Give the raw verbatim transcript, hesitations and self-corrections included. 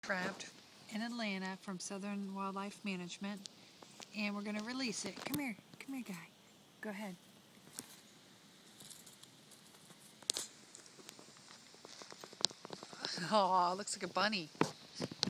trapped in Atlanta from Southern Wildlife Management, and we're going to release it. Come here. Come here, guy. Go ahead. Oh, looks like a bunny.